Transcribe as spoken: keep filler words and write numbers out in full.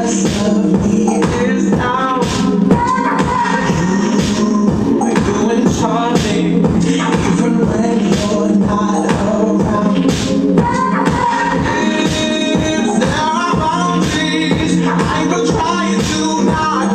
rest of me is out. You, you and Charlie, even when you're not around. If there are boundaries, I will try to not